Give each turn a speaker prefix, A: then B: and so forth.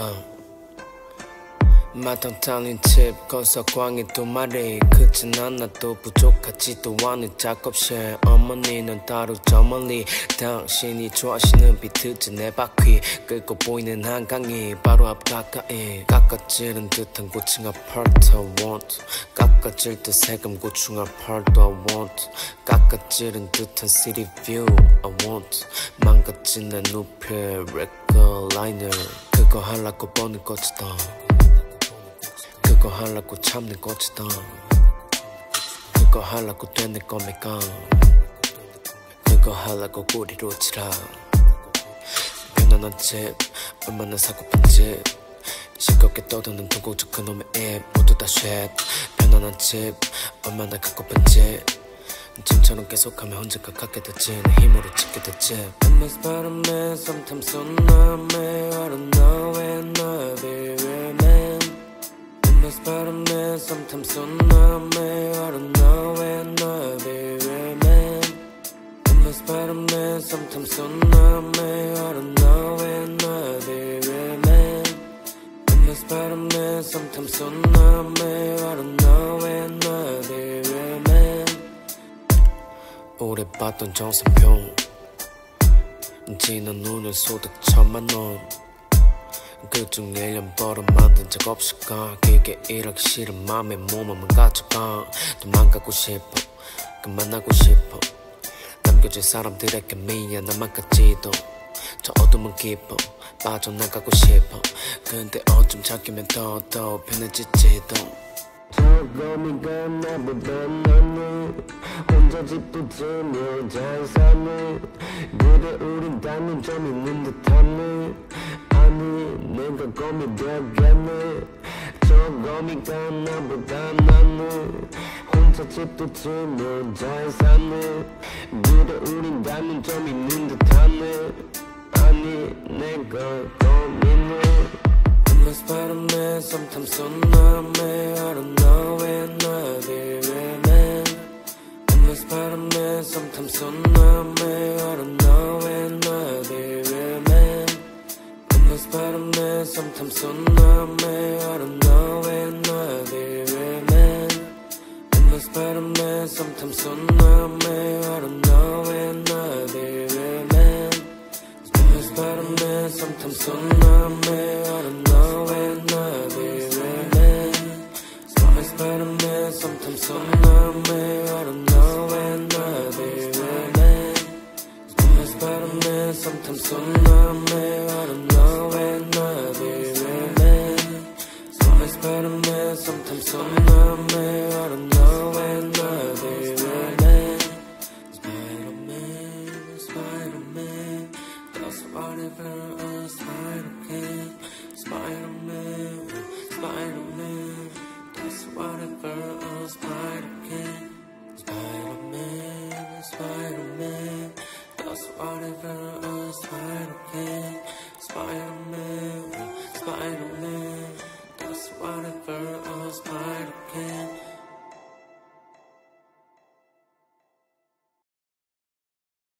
A: 마당 달린 집 건석광이 두 마리 크진 않아도 부족하지도 않은 작업실 어머니는 따로 저 멀리 당신이 좋아하시는 비트즈 내 바퀴 끌고 보이는 한강이 바로 앞 가까이 깎아지른 듯한 고층 아파트 I want 깎아질 듯 세금 고층 아파트 I want 깎아지른 듯한 city view I want 망가진 내 눈필 레클라이너 그거 하려고 버는 거지다 그거 하려고 참는 거지다 그거 하려고 되는 겁니까 그거 하려고 꼬리로 치라 편안한 집 얼마나 사고픈 집 시끄럽게 떠드는 동고적 그놈의 입 모두 다 쉣 편안한 집 얼마나 갖고픈 집 짐처럼 계속하면 언젠가 갖게 되지 내 힘으로 짓게 되지 I miss 바람에 sometimes so numb I don't know when I'll be real man Miss 바람에 sometimes so numb I don't know when I'll be real man Miss 바람에 sometimes so numb I don't know when I'll be real man Miss 바람에 sometimes so numb I don't know when I'll be real man 오래 봤던 정산표 지난 5년 소득 1000만원 그중 1년 벌어 만든 적 없을까 길게 일하기 싫은 맘에 몸만 가져가 도망가고 싶어 그만하고 싶어 남겨진 사람들에게 미안함만까지도 저 어둠은 깊어 빠져나가고 싶어 근데 어쩜 잠기면 더 편해지지도
B: 저거미가 나보다 낫네 혼자 집도 지며 잘 사네 그래 우린 닮은 점 있는 듯하네 아니 내가 검이 되겠네 저거미가 나보다 낫네 혼자 집도 지며 잘 사네 그래 우린 닮은 점 있는 듯하네 아니 내가 검이네
A: Miss 바람에 sometimes so numb I don't know when I'll be real man Miss 바람에 sometimes so numb I don't know when I'll be real man Miss 바람에 sometimes so numb I don't know when I'll be real man Miss 바람에 sometimes so numb I don't know when I'll be real man Miss 바람에 sometimes so numb I don't know when I'll be real man Miss 바람에 sometimes so numb I don't know when I'll be real man Miss 바람에 sometimes so numb I don't know when I'll be real man Miss 바람에 sometimes so numb